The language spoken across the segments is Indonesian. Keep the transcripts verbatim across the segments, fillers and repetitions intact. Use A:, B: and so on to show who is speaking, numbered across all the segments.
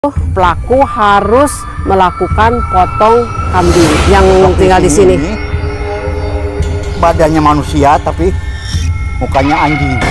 A: Pelaku harus melakukan potong kambing yang
B: Seperti
A: tinggal di sini.
B: Badannya manusia tapi mukanya anjing.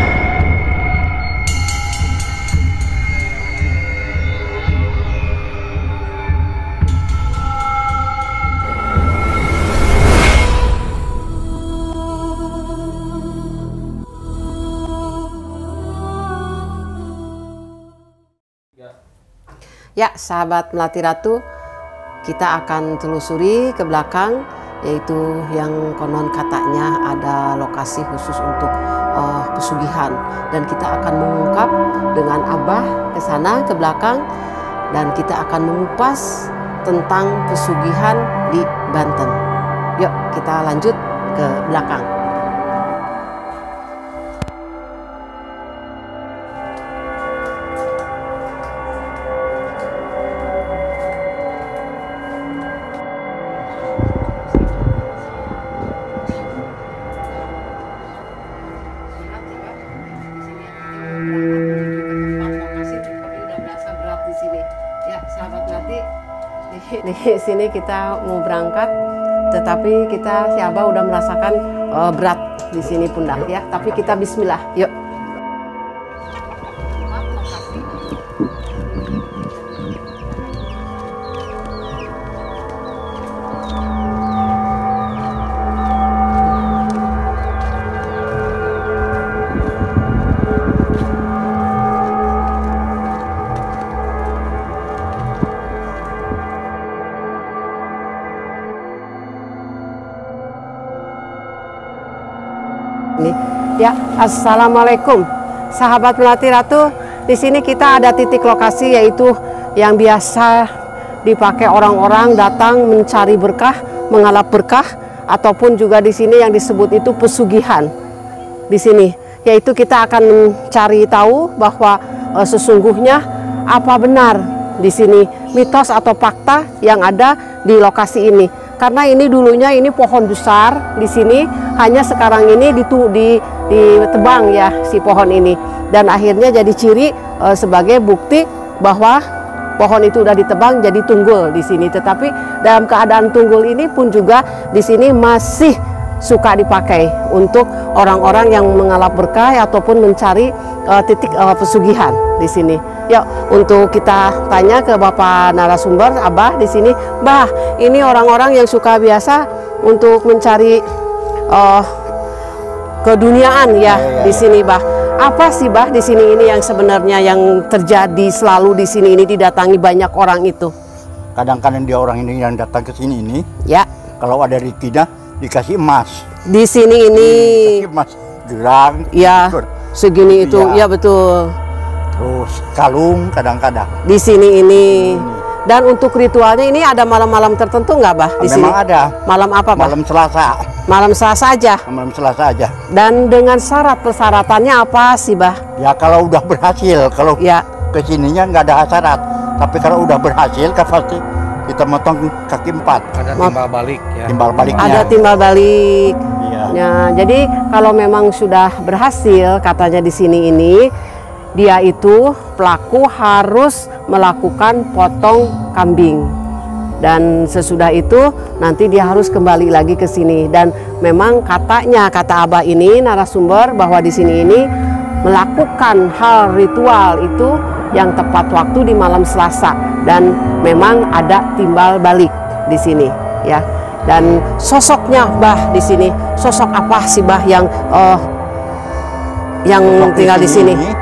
A: Ya, sahabat Melati Ratu, kita akan telusuri ke belakang, yaitu yang konon katanya ada lokasi khusus untuk uh, pesugihan, dan kita akan mengungkap dengan Abah ke sana ke belakang, dan kita akan mengupas tentang pesugihan di Banten. Yuk, kita lanjut ke belakang. Di sini kita mau berangkat, tetapi kita si Abah udah merasakan uh, berat di sini pundak ya. Tapi kita Bismillah, yuk. Ya, assalamualaikum, sahabat Melati Ratu. Di sini kita ada titik lokasi, yaitu yang biasa dipakai orang-orang datang mencari berkah, mengalap berkah, ataupun juga di sini yang disebut itu pesugihan. Di sini, yaitu kita akan mencari tahu bahwa e, sesungguhnya apa benar di sini mitos atau fakta yang ada di lokasi ini. Karena ini dulunya ini pohon besar di sini, hanya sekarang ini ditu, di, ditebang ya si pohon ini, dan akhirnya jadi ciri e, sebagai bukti bahwa pohon itu udah ditebang jadi tunggul di sini. Tetapi dalam keadaan tunggul ini pun juga di sini masih suka dipakai untuk orang-orang yang mengalap berkah ataupun mencari e, titik e, pesugihan di sini. Yuk, untuk kita tanya ke Bapak narasumber Abah di sini, Bah, ini orang-orang yang suka biasa untuk mencari uh, keduniaan ya, ya, ya di sini, Bah. Apa sih, Bah, di sini ini yang sebenarnya yang terjadi selalu di sini ini didatangi banyak orang itu?
B: Kadang-kadang dia orang ini yang datang ke sini ini,
A: ya,
B: kalau ada rezekinya dikasih emas.
A: Di sini ini
B: dikasih emas gerang,
A: ya, segini itu, ya, ya betul.
B: Terus kalung kadang-kadang
A: di sini ini. Dan untuk ritualnya ini ada malam-malam tertentu nggak, Bah? Di
B: Memang
A: sini
B: ada.
A: Malam apa, Bah?
B: Malam Selasa.
A: Malam Selasa aja.
B: Malam Selasa aja.
A: Dan dengan syarat persyaratannya apa sih, Bah?
B: Ya kalau udah berhasil, kalau ya kesininya nggak ada syarat. Tapi kalau udah berhasil, kan pasti kita motong kaki empat.
C: Ada timbal balik ya.
B: Timbal baliknya.
A: Ada timbal balik.
B: Iya.
A: Ya, jadi kalau memang sudah berhasil katanya di sini ini, dia itu pelaku harus melakukan potong kambing, dan sesudah itu nanti dia harus kembali lagi ke sini. Dan memang katanya, kata Abah ini narasumber, bahwa di sini ini melakukan hal ritual itu yang tepat waktu di malam Selasa, dan memang ada timbal balik di sini ya. Dan sosoknya, Bah, di sini sosok apa sih, Bah, yang uh, yang
B: Sosok
A: tinggal di sini?
B: Ini,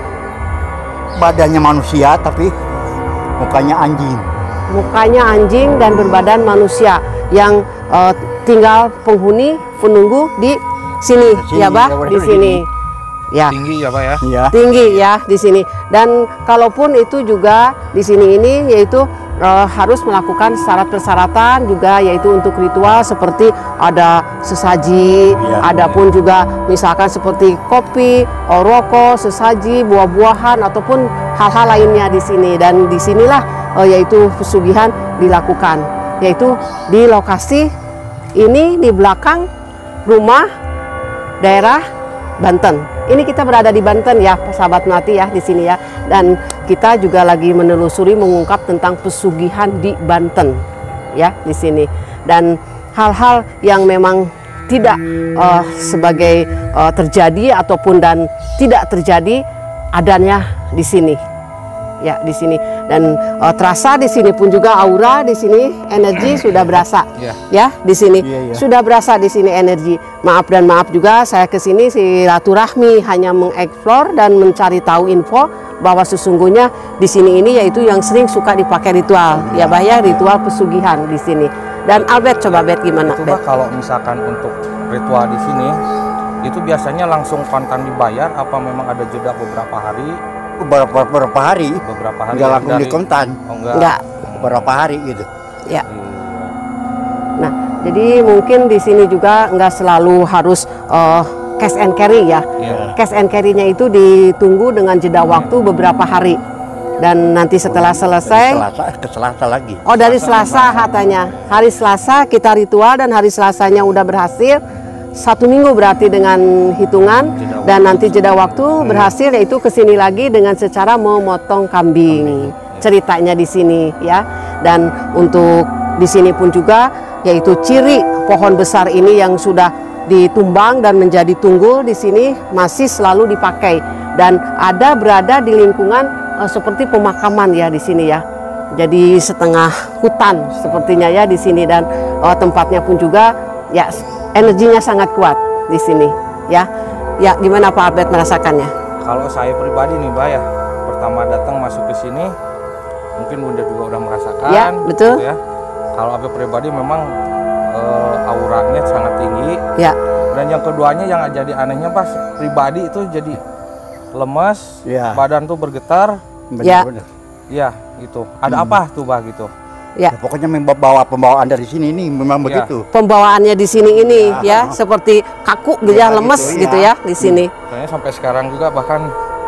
B: badannya manusia tapi mukanya anjing.
A: Mukanya anjing dan berbadan manusia yang uh, tinggal penghuni penunggu di sini,
B: sini
A: ya, Bah,
B: ya,
A: di sini. Ya.
C: Tinggi ya, Pak ya?
B: Ya.
A: Tinggi ya di sini. Dan kalaupun itu juga di sini ini yaitu uh, harus melakukan syarat-persyaratan juga, yaitu untuk ritual seperti ada sesaji,
B: ya,
A: ada pun juga misalkan seperti kopi, rokok, sesaji, buah-buahan ataupun hal-hal lainnya di sini. Dan disinilah uh, yaitu pesugihan dilakukan, yaitu di lokasi ini di belakang rumah daerah Banten. Ini kita berada di Banten ya, sahabat Melati ya, di sini ya. Dan kita juga lagi menelusuri mengungkap tentang pesugihan di Banten ya di sini, dan hal-hal yang memang tidak uh, sebagai uh, terjadi ataupun dan tidak terjadi adanya di sini ya di sini, dan uh, terasa di sini pun juga aura di sini, energi sudah berasa yeah. ya di sini yeah, yeah. sudah berasa di sini energi. Maaf dan maaf juga saya ke sini silaturahmi hanya mengeksplor dan mencari tahu info bahwa sesungguhnya di sini ini yaitu yang sering suka dipakai ritual ya bah ya, ritual pesugihan di sini. Dan Albert, coba Bet gimana?
C: Coba kalau misalkan untuk ritual di sini itu biasanya langsung kontan dibayar apa memang ada jeda beberapa hari?
B: Beberapa, beberapa hari.
C: Beberapa hari.
B: Enggak langsung dari... dikontan.
C: Oh, enggak.
A: enggak.
B: Beberapa hari gitu.
A: Ya. Nah, jadi mungkin di sini juga enggak selalu harus uh, cash and carry ya. Yeah. Cash and carry-nya itu ditunggu dengan jeda waktu beberapa hari. Dan nanti setelah selesai
B: Selasa, ke Selasa lagi.
A: Oh, dari Selasa katanya. Hari Selasa kita ritual dan hari Selasanya udah berhasil. Satu minggu berarti dengan hitungan, dan nanti jeda waktu berhasil yaitu kesini lagi dengan secara memotong kambing. Ceritanya di sini ya. Dan untuk di sini pun juga yaitu ciri pohon besar ini yang sudah ditumbang dan menjadi tunggul di sini masih selalu dipakai, dan ada berada di lingkungan uh, seperti pemakaman ya di sini ya. Jadi setengah hutan sepertinya ya di sini, dan uh, tempatnya pun juga ya energinya sangat kuat di sini ya. Ya gimana Pak Albert merasakannya?
C: Kalau saya pribadi nih Mbak ya, pertama datang masuk ke sini mungkin Bunda juga udah merasakan
A: ya, betul.
C: Gitu ya. Kalau Albert pribadi memang uh, auranya sangat tinggi
A: ya.
C: Dan yang keduanya yang jadi anehnya Pas pribadi itu jadi lemes ya. Badan tuh bergetar
A: ya.
C: Iya gitu. Ada hmm. apa tuh Bah gitu?
B: Ya. Ya, pokoknya membawa pembawaan dari sini ini memang ya. Begitu.
A: Pembawaannya di sini ini ya, ya seperti kaku ya, lemes gitu, gitu ya, ya di sini.
C: Kayaknya sampai sekarang juga bahkan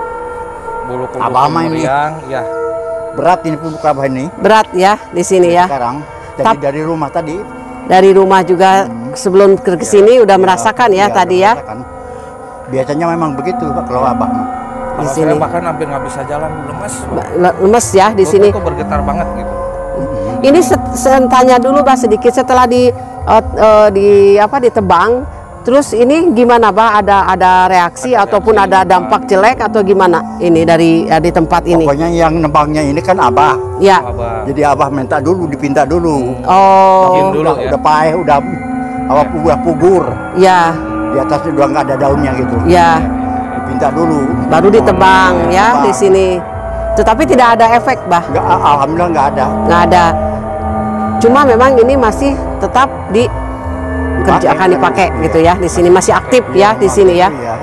C: bulu kuduk
B: meriang ya. Berat ini pun abah ini.
A: Berat ya di sini ya.
B: Sekarang jadi Tap, dari rumah tadi.
A: Dari rumah juga hmm. sebelum ke sini ya, udah ya, merasakan ya, ya tadi ya. Merasakan.
B: Biasanya memang begitu Pak kalau abah.
C: Di sini bahkan hampir nggak bisa jalan, lemes.
A: Lemes ya di sini.
C: Itu bergetar banget gitu.
A: Ini tanya dulu Bah sedikit, setelah di uh, uh, di apa ditebang, terus ini gimana Bah? Ada ada reaksi ada ataupun reaksi, ada dampak uh, jelek atau gimana? Ini dari uh, di tempat ini.
B: Pokoknya yang nebangnya ini kan Abah.
A: Ya.
B: Abah. Jadi Abah minta dulu, dipinta dulu.
A: Oh.
C: Dulu,
B: udah,
C: ya.
B: udah paeh, udah apa ya. Udah pugur.
A: Ya.
B: Di atasnya udah nggak ada daunnya gitu.
A: Ya.
B: Dipinta dulu.
A: Baru ditebang oh, ya ditebang. Di sini. Tetapi tidak ada efek Bah?
B: Nggak, alhamdulillah nggak ada.
A: Nggak ada. Cuma memang ini masih tetap dikerjakan dipakai
B: iya.
A: gitu ya di sini, masih aktif iya, ya di sini ya.
B: Iya.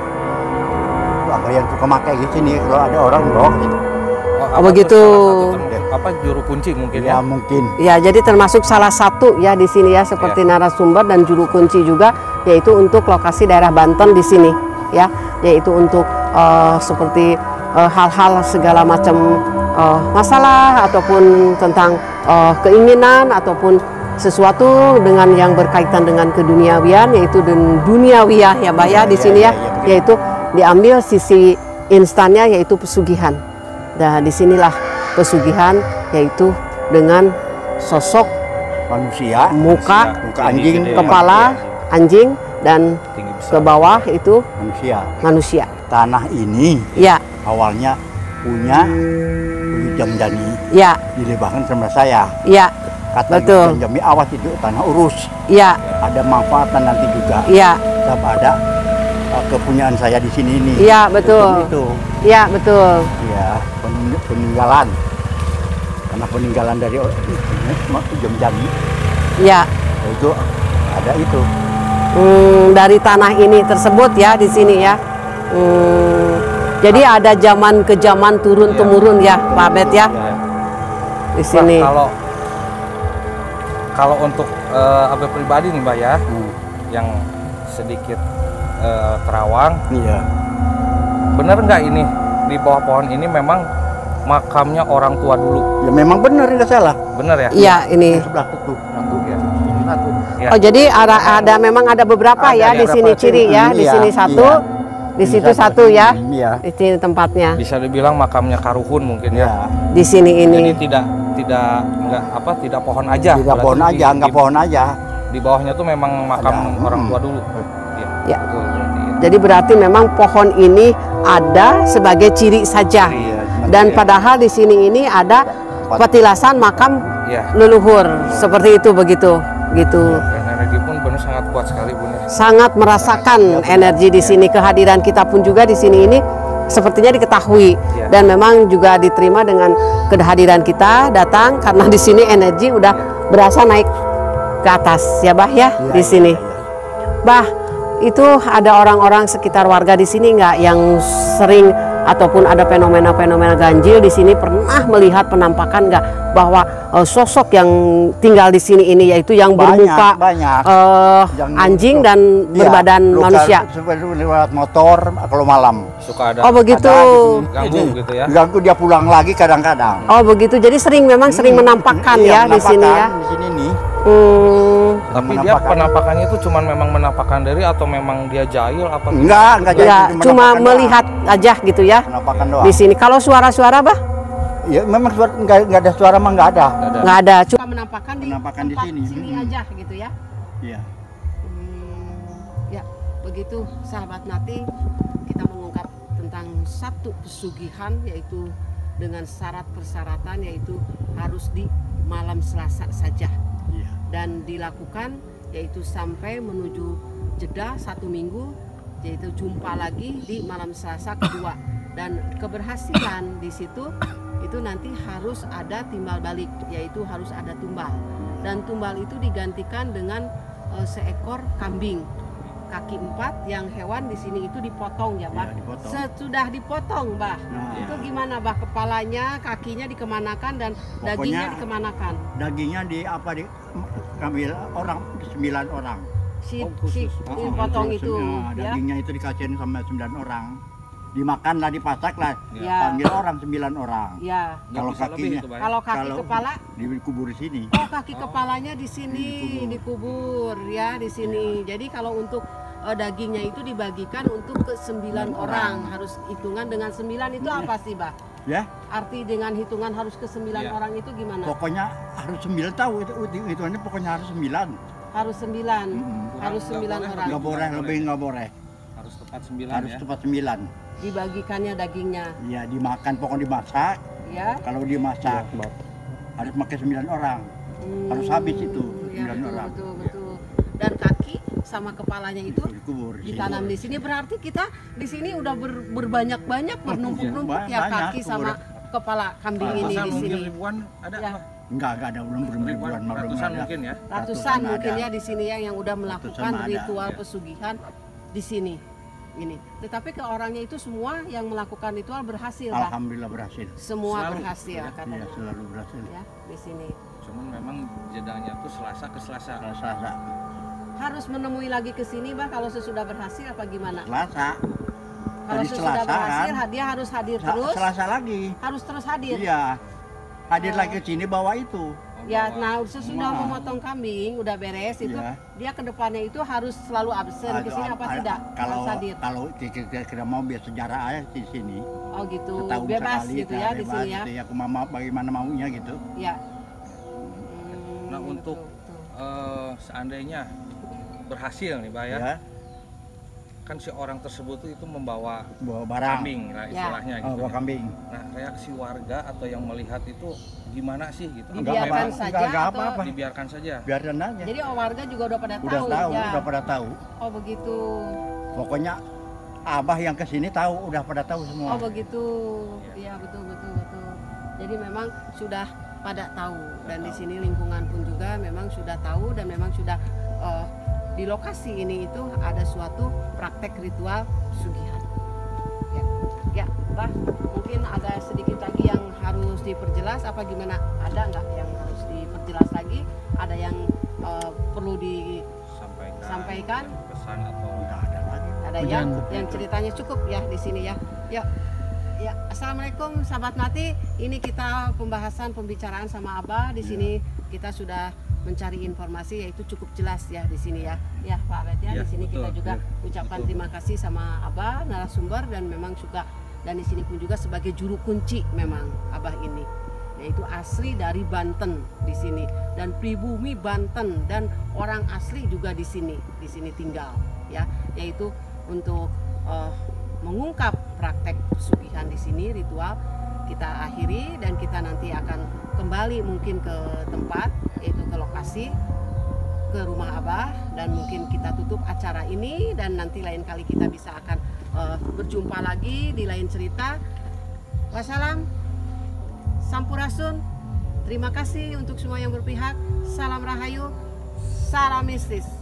B: Apa yang suka pakai di sini kalau ada orang dong gitu.
A: Oh, begitu.
C: Apa juru kunci mungkin
B: ya?
C: Ya
B: mungkin.
A: Ya jadi termasuk salah satu ya di sini ya seperti ya. Narasumber dan juru kunci juga, yaitu untuk lokasi daerah Banten di sini ya, yaitu untuk uh, seperti hal-hal uh, segala macam uh, masalah ataupun tentang uh, keinginan ataupun sesuatu dengan yang berkaitan dengan keduniawian, yaitu duniawiyah ya Mbak ya di sini ya, yaitu diambil sisi instannya yaitu pesugihan. Nah disinilah pesugihan yaitu dengan sosok
B: manusia,
A: muka,
B: muka anjing,
A: kepala anjing dan ke bawah itu
B: manusia.
A: Manusia.
B: Tanah ini
A: ya
B: awalnya punya Jamjani.
A: Ya.
B: Dilebahkan sama saya.
A: Ya.
B: Kata Jamjani awas itu tanah urus.
A: Ya.
B: Ada manfaatan nanti juga.
A: Ya.
B: Sebab ada uh, kepunyaan saya di sini ini.
A: Iya betul.
B: Itu.
A: Iya betul.
B: Iya peninggalan. Karena peninggalan dari Jamjani.
A: Iya.
B: Itu ada itu.
A: Hmm, dari tanah ini tersebut ya di sini ya. Hmm, jadi ada zaman ke zaman turun ya. Temurun ya Pak Bet ya. Ya. Di sini.
C: Nah, kalau kalau untuk uh, Abah pribadi nih Mbak ya, hmm. yang sedikit uh, terawang. Iya. Bener nggak ini di bawah pohon ini memang makamnya orang tua dulu?
B: Ya memang benar, nggak salah.
C: Bener ya?
A: Iya ini.
B: Sebelah itu. Satu ya. Ini satu.
A: Ya. Oh jadi ada, ada memang ada beberapa ada, ya ada di sini ciri ya, di
B: iya,
A: sini satu,
B: iya.
A: Di situ satu ya,
B: iya.
A: Di sini tempatnya.
C: Bisa dibilang makamnya Karuhun mungkin ya.
A: Di sini ini.
C: Jadi tidak tidak enggak apa tidak pohon aja.
B: Tidak pohon aja,
C: di,
B: enggak
C: di,
B: pohon aja.
C: Di bawahnya tuh memang makam
B: Ada.
C: orang
B: Hmm.
C: tua dulu. Ya.
A: Ya.
C: Betul, berarti, ya.
A: Jadi berarti memang pohon ini ada sebagai ciri saja.
B: Iya,
A: Dan
B: iya.
A: padahal di sini ini ada petilasan makam
C: Ya.
A: leluhur. Seperti itu begitu, gitu.
C: Dan energi pun benar sangat kuat sekali Bun ya.
A: Sangat merasakan energi di sini, kehadiran kita pun juga di sini ini sepertinya diketahui
C: Ya.
A: dan memang juga diterima dengan kehadiran kita datang karena di sini energi udah berasa naik ke atas ya Bah ya,
B: Iya,
A: di
B: iya,
A: sini.
B: iya.
A: Bah, itu ada orang-orang sekitar warga di sini nggak yang sering ataupun ada fenomena-fenomena ganjil di sini, pernah melihat penampakan nggak bahwa uh, sosok yang tinggal di sini ini yaitu yang
B: Banyak,
A: bermuka
B: banyak.
A: uh,
B: Yang
A: anjing
B: luka-
A: dan
B: Iya,
A: berbadan
B: luka-
A: manusia.
B: seperti lewat motor kalau malam.
C: Suka ada
A: Oh begitu.
B: Ada
C: ganggu gitu ya.
B: Ganggu dia pulang lagi kadang-kadang.
A: Oh begitu. Jadi sering memang sering menampakkan
B: Iya,
A: ya di sini ya.
B: menampakkan Di sini nih.
A: Hmm.
C: Tapi dia
B: Menampakkan.
C: penampakannya itu cuman memang menampakkan diri atau memang dia jahil apa?
B: Enggak, enggak jadi.
A: Ya, cuma
B: menampakkan
A: melihat
B: doang.
A: aja gitu ya
B: Menampakkan doang.
A: di sini. Kalau suara-suara bah
B: Ya memang suara enggak, enggak ada suara mah enggak ada.
C: Nggak ada.
A: nggak ada. Cuma menampakkan di
B: Menampakkan di
A: tempat
B: sini.
A: sini
B: Hmm.
A: aja gitu ya.
B: Iya.
A: Hmm, ya, begitu sahabat Nati, kita mengungkap tentang satu pesugihan yaitu dengan syarat persyaratan yaitu harus di malam Selasa saja
B: Iya.
A: dan dilakukan yaitu sampai menuju jeda satu minggu, yaitu jumpa lagi di malam Selasa kedua, dan keberhasilan di situ itu nanti harus ada timbal balik, yaitu harus ada tumbal, dan tumbal itu digantikan dengan uh, seekor kambing kaki empat yang hewan di sini itu dipotong ya Bah.
B: Iya, dipotong.
A: Sesudah dipotong Bah,
B: Nah.
A: itu gimana Bah, kepalanya, kakinya dikemanakan dan dagingnya
B: Pokoknya-
A: dikemanakan?
B: Dagingnya di apa di ambil orang sembilan orang.
A: Si,
C: Oh,
A: si,
C: khusus.
A: si
B: Oh,
A: potong
B: itu,
A: itu
B: nah,
A: ya.
B: dagingnya itu dikasihin sama sembilan orang. Dimakan lah, dipasak lah.
A: Ya.
B: Panggil orang sembilan orang.
A: Ya.
C: Nggak
B: Kalau
C: bisa lebih
B: kakinya-
C: itu, Bay.
A: Kalau kaki
B: Kalau
A: kepala,
B: dikubur di sini.
A: oh kaki kepalanya di sini dikubur ya di sini. Jadi kalau untuk eh, dagingnya itu dibagikan untuk ke sembilan
B: Sembilan
A: orang.
B: orang.
A: Harus hitungan dengan sembilan itu apa sih Bah?
B: Ya,
A: Arti dengan hitungan harus ke sembilan
C: Ya.
A: orang itu gimana?
B: pokoknya harus sembilan tahu itu hitungannya pokoknya harus sembilan.
A: Harus sembilan,
B: Mm-mm.
A: harus
C: Nggak
A: sembilan
C: boleh
A: orang.
B: Nggak boleh lebih nggak boleh.
C: Harus tepat sembilan
B: Harus
C: ya.
B: tepat sembilan.
A: Dibagikannya dagingnya,
B: Ya dimakan pokoknya dimasak.
A: ya.
B: Kalau dimasak harus pakai sembilan orang.
A: Hmm,
B: Harus habis itu,
A: ya,
B: sembilan
A: betul,
B: orang.
A: betul, betul. Dan kaki sama kepalanya itu
B: Dikubur di sini.
A: ditanam di sini, berarti kita di sini udah ber- berbanyak-banyak bernumpuk-numpuk ya
B: Banyak,
A: kaki sama kepala kambing ini
C: Ratusan
A: di
C: mungkin
A: sini.
C: ribuan ada
A: Ya.
C: apa?
B: Enggak, enggak ada belum belum
C: Ribuan,
B: ribuan, belum
C: ratusan
B: ada.
C: mungkin ya.
A: Ratusan
B: Ratusan
A: mungkin
B: ada.
A: ya di sini ya yang udah melakukan
B: ada,
A: ritual
B: ya.
A: pesugihan di sini. Ini. Tetapi ke orangnya itu semua yang melakukan ritual berhasil, Pak.
B: Alhamdulillah berhasil.
A: Semua
C: Selalu,
A: berhasil
C: ya.
A: katanya.
B: Iya, selalu berhasil.
A: Ya, di sini.
C: Cuman memang jedanya tuh Selasa ke Selasa.
B: Selasa,
A: Harus menemui lagi ke sini, Bah, kalau sesudah berhasil apa gimana?
B: Selasa.
A: Kalau
B: Tadi
A: sesudah
B: Selasa
A: berhasil,
B: kan?
A: dia harus hadir
B: Sa-
A: terus.
B: Selasa lagi.
A: Harus terus hadir.
B: Iya. Hadir
A: Oh.
B: lagi ke sini bawa itu.
A: Ya,
C: Oh,
A: nah sesudah
B: Wah.
A: memotong kambing udah beres itu,
B: Iya.
A: dia ke depannya itu harus selalu absen ke sini apa
B: Ada-
A: tidak?
B: Kalau
A: Harus hadir.
B: kalau kira-kira mau biar sejarah aja di sini.
A: Oh gitu.
B: Setahun
A: Bebas
B: sekali,
A: gitu
B: nah,
A: ya di
B: bebas
A: sini ya.
B: gitu ya. Aku mau bagaimana maunya gitu.
A: Ya. Hmm,
C: Nah, untuk
A: betul, betul.
C: eh, seandainya berhasil nih, Pak ya.
B: Ya,
C: Kan si orang tersebut tuh itu membawa
B: bawa barang.
C: kambing lah
A: Ya.
C: istilahnya
B: Oh,
C: gitu.
B: bawa
C: ya.
B: kambing.
C: Nah, reaksi warga atau yang melihat itu gimana sih gitu? Apa
A: Dibiarkan
C: memang
A: saja
B: enggak, enggak
A: atau
B: apa-apa.
C: dibiarkan saja?
B: Biarin aja.
A: Jadi oh, warga juga udah pada
B: Udah
A: tahu,
B: tahu,
A: ya.
B: udah pada tahu.
A: Oh begitu.
B: Pokoknya abah yang kesini tahu, udah pada tahu semua.
A: Oh begitu. Iya betul betul betul. Jadi memang sudah pada tahu, dan di sini lingkungan pun juga memang sudah tahu, dan memang sudah eh, di lokasi ini itu ada suatu praktek ritual pesugihan. Ya, ya, Bah, mungkin ada sedikit lagi yang harus diperjelas apa gimana? Ada nggak yang harus diperjelas lagi? Ada yang eh, perlu
C: Sampaikan,
A: Sampaikan.
C: pesan atau
B: Udah ada lagi.
A: Ada
B: Oh,
A: yang
B: jangan.
A: yang ceritanya cukup ya di sini ya. Ya. Ya, assalamualaikum sahabat Melati. Ini kita pembahasan pembicaraan sama Abah. Di sini kita sudah mencari informasi, yaitu cukup jelas ya di sini ya. Ya Pak Abed ya.
C: Ya,
A: Di sini
C: betul,
A: kita juga
C: ya,
A: ucapkan
C: betul.
A: terima kasih sama Abah narasumber, dan memang suka, dan di sini pun juga sebagai juru kunci memang Abah ini, yaitu asli dari Banten di sini, dan pribumi Banten, dan orang asli juga di sini di sini tinggal ya, yaitu untuk uh, mengungkap praktek pesugihan di sini, ritual kita akhiri, dan kita nanti akan kembali mungkin ke tempat, yaitu ke lokasi, ke rumah Abah, dan mungkin kita tutup acara ini, dan nanti lain kali kita bisa akan uh, berjumpa lagi di lain cerita. Wassalam, sampurasun, terima kasih untuk semua yang berpihak. Salam Rahayu, salam mistis.